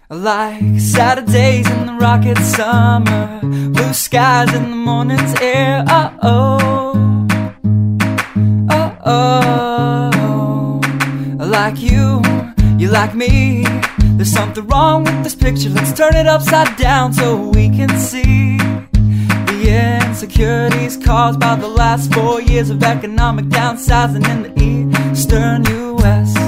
Like Saturdays in the rocket summer, blue skies in the morning's air. Oh, oh, oh, oh. Like you like me. There's something wrong with this picture. Let's turn it upside down so we can see the insecurities caused by the last 4 years of economic downsizing in the eastern U.S.